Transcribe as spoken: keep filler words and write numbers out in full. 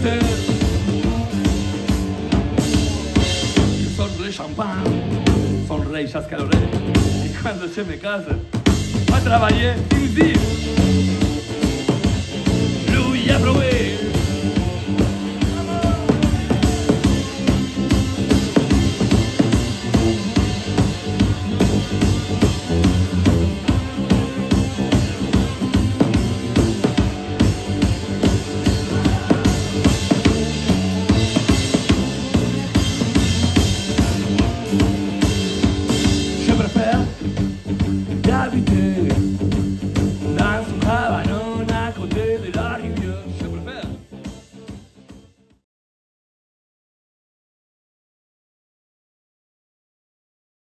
matin. Io sordo del champagne, son rei chascalore, e quando c'è mia casa, a travailler, il zio. Lui ha provato